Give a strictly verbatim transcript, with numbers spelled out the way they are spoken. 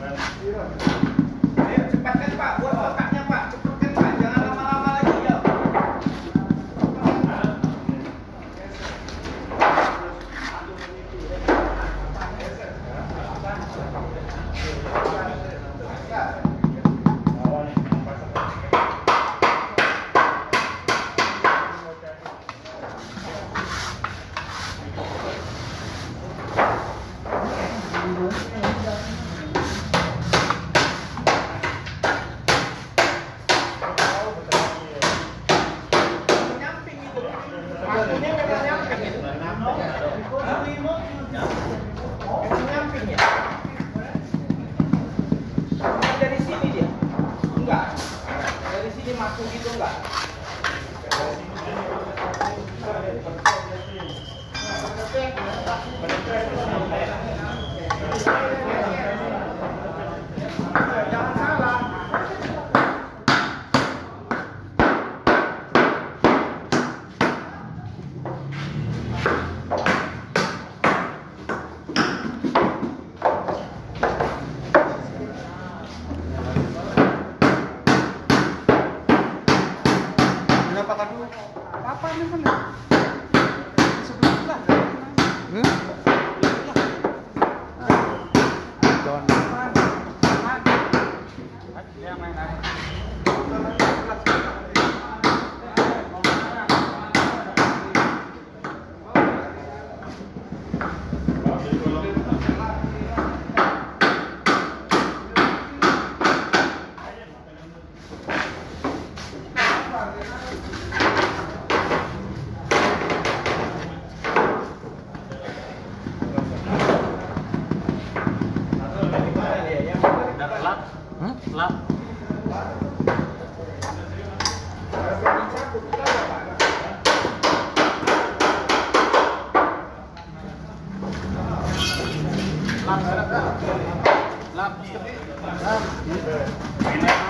Ayo cepatkan Pak, buat otaknya Pak, cepatkan Pak, jangan lama-lama lagi ya. Dari sini dia? Enggak. Dari sini masuk gitu enggak? Jangan salah. Kenapa kan dulu? Apa ini mana? Sebelah sebelah. Hmm? Don. Dia main aja. Hmm? Lap. Lap. Lap. Lap.